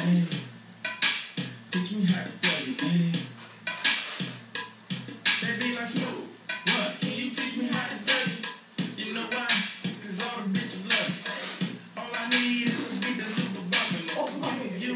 Hey, teach me how to play, hey. They be like, smooth. What? Can you teach me how to play? You know why? Cause all the bitches love me. All I need is to be the super bumpin'. Oh, you.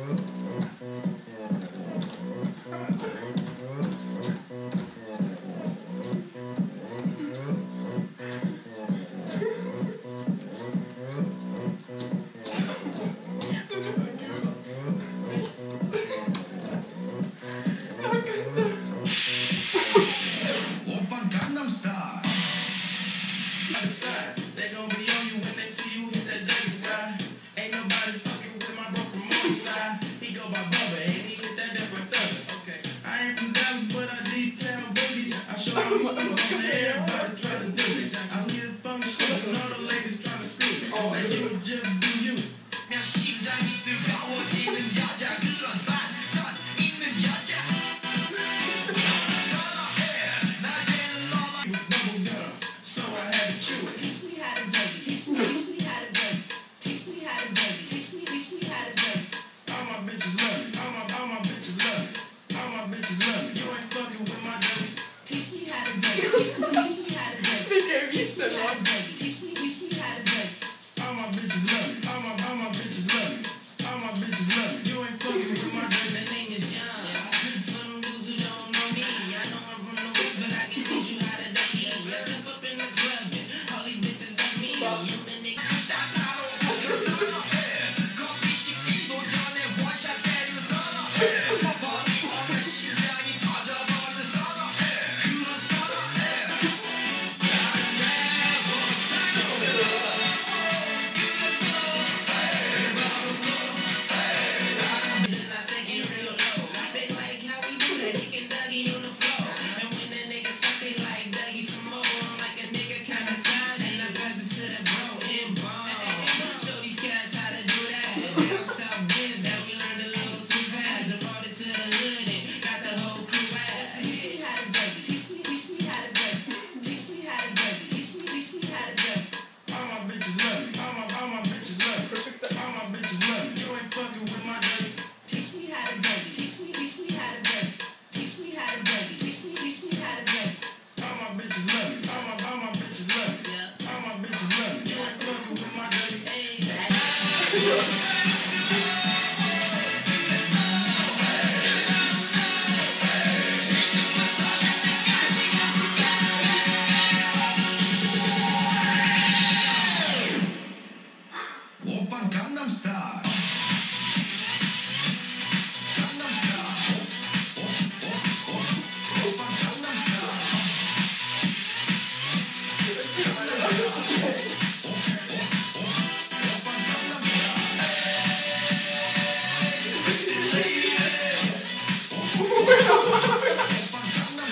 They gon' be on you when they see you hit that dirty ride. Ain't nobody fucking with my bro from on the side. He go by Bubba and he hit that different thugger. Okay, I ain't from Dallas, but I detail boogie. I show my moves on everybody try to do it. I'm here from the show and all the ladies trying to scoop it. Now you just do you. 그냥 심장이 뜨거워지는 여자 그런 반전 있는 여자. 낮에는 너만 with bubble gum, so I had to chew it. Teach me how to dougie. Teach me how to dougie. Teach me how to dougie. Teach me how to dougie. All my bitches love me. All my bitches love me. All my bitches love me. You ain't fucking with my dougie. Teach me how to dougie. Teach me how to dougie. Teach me how to dougie. Teach me how to dougie. All my bitches love me. All my bitches love me. All my bitches love me. You ain't fucking with my dougie. The name is John. For them dudes who don't know me, I know I'm from the West, but I can teach you how to dougie. Let's step up in the club and all these bitches love me. You the nigga. That's how I don't 선어해. 커피 식기도 전에 원샷 때리는 선어해. 머리 오면 심장이 터져버리는 선어해. 그런 선어해. 나는 내고 살았어. 오빤 강남 스타일. 강남 스타일. 오빤 강남 스타일. 오빤 강남 스타일. Sexy lady. 오빤 강남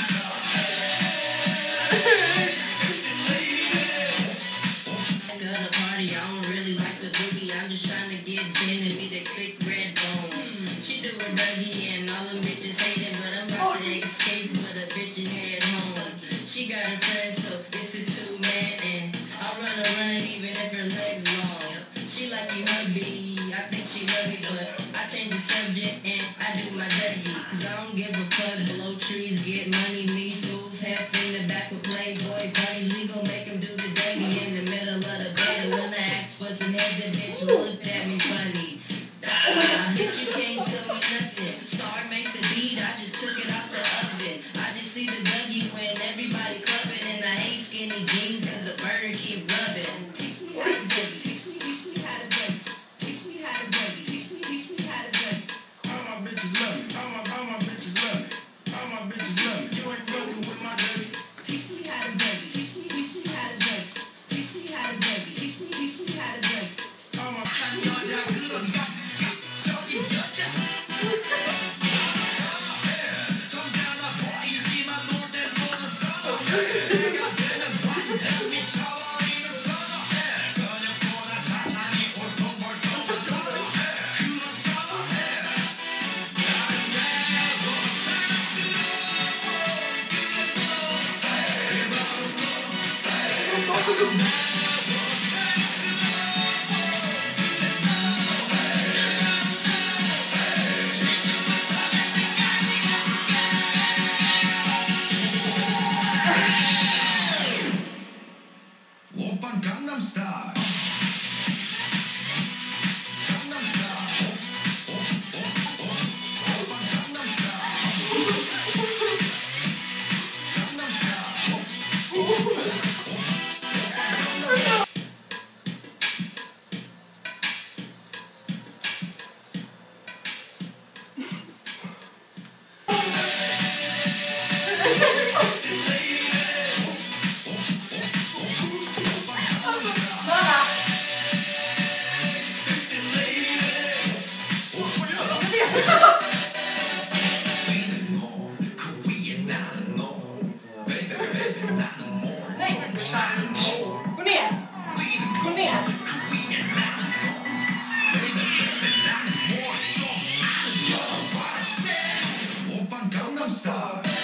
스타일. Sexy lady. At a party, I don't really like to boogie. I'm just trying to get in and be the quick red bone. She do a dougie and all the bitches hate it, but I'm about to escape with a bitch and head home. She got a friend, so it's a two-man, and I'll run even if her legs long. She like you hubby, I think she love me, but I change the subject and I do my dougie. Cause I don't give a fuck, blow trees, get money, me smooth, half in the back with Playboy buddies. We gon' make them do the dougie in the middle of the bed. When I asked for some head, the bitch looked at me funny. Bitch, you can't tell me nothing. Star make the beat, I just took it out the oven. I just see the dougie when everybody clubbing, and I hate skinny jeans cause the burner keep rubbing. Teach me how to dougie. Teach me how to dougie. Teach me how to dougie. Teach me how to dougie. All my bitches love me. All my bitches love me. All my bitches love me. You ain't fucking with my dougie. Teach me how to dougie. Teach me how to dougie. Teach me how to dougie. Teach me how to dougie. All my them stars.